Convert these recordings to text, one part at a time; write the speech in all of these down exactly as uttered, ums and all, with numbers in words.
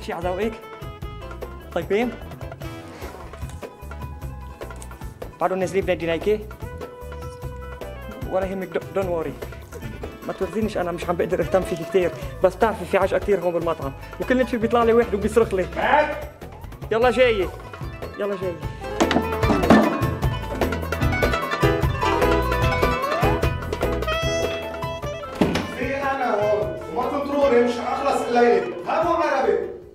كل شيء على ذوقك؟ طيبين؟ بعدهم نازلين بنادي نايكي؟ ولا يهمك، دون وري. ما تورزينيش، انا مش عم بقدر اهتم فيك كثير، بس بتعرفي في عجقه كثير هون بالمطعم، وكل شيء بيطلع لي واحد وبيصرخ لي. يلا جاي، يلا جاي. في انا هون وما تنطروني، مش اخلص الليله، هاتوا عربي.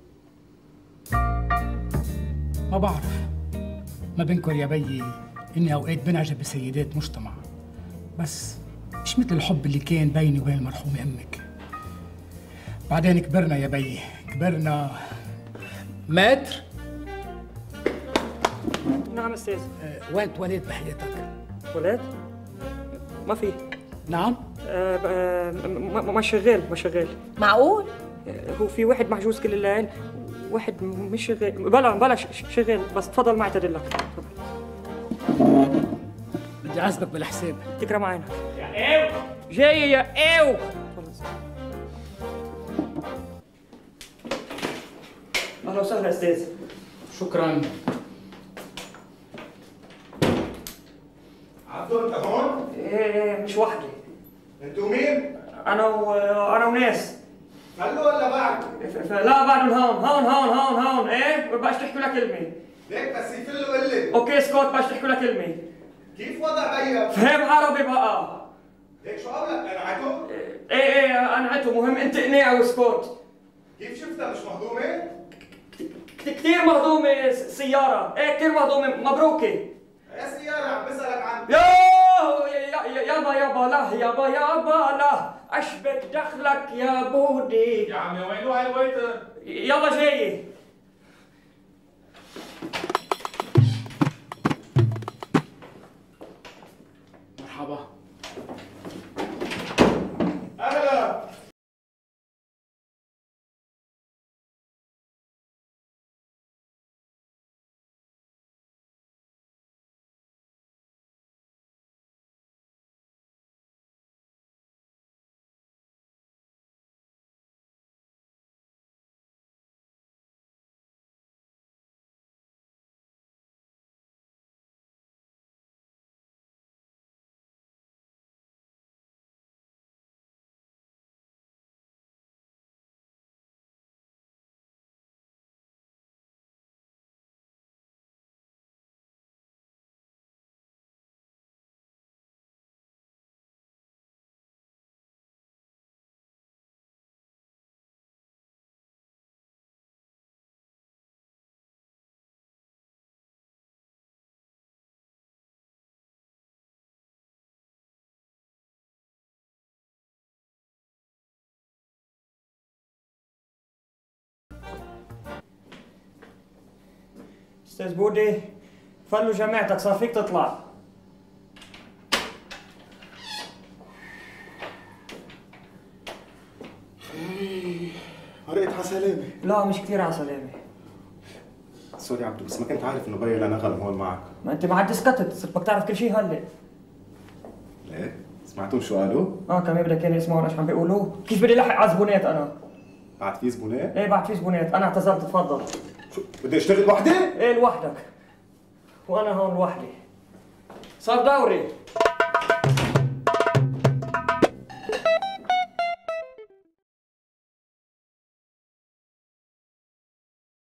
ما بعرف، ما بنكر يا بيي اني اوقات بنعجب بسيدات مجتمع، بس مش مثل الحب اللي كان بيني وبين المرحومة امك. بعدين كبرنا يا بيي، كبرنا. متر؟ نعم استاذ. أه وين اتولدت بحياتك؟ ولد؟ ما في. نعم؟ أه أه ما شغال، ما شغال. معقول؟ أه هو في واحد محجوز كل الليل، واحد مش شغال. بلا بلا شغال، بس تفضل معي تدلك. تفضل. بدي اعذبك بالحساب. تكرم عينك. يا ايو جاي يا ايو. اهلا وسهلا استاذ. شكرا. عبدو انت هون؟ ايه مش وحدي. انتوا مين؟ انا و... انا وناس. فلوا ولا بعد؟ ف... لا بعدهم هون هون هون هون هون. ايه ما بقاش تحكوا لها كلمه. ليك بس يفلوا قلي. اوكي سكوت، بقاش تحكوا لها كلمه. كيف وضع بيا؟ فهم عربي بقى. ليك شو قولك قنعته؟ ايه ايه قنعته، مهم انت قناع وسكوت. كيف شفتها مش مهضومه؟ كثير مهضومه سياره، ايه كثير مهضومه. مبروكه. يا سيارة عم بسألك عن يوه يابا يابا لا يابا يابا لا، اشبك دخلك يا بودي. يا عمي وينو هاي الويتر؟ يلا جاي. مرحبا. اهلا. استاذ بودي، فلوا جماعتك، صار فيك تطلع. مرقت على سلامة. لا مش كثير على سلامه. سوري عبدو، بس ما كنت عارف انه بيا لنغم هون معك. ما انت ما عاد سكتت، صرت بدك تعرف كل شيء هلا. ليه؟ سمعتوا شو قالوا؟ اه كمان بدك كانوا يسمعوا ايش عم بيقولوا؟ كيف بدي لحق على زبونات انا؟ بعد في زبونات؟ ايه بعد في زبونات، انا اعتذرت تفضل. شو بدي اشتغل وحدي؟ ايه لوحدك. وانا هون لوحدي. صار دوري.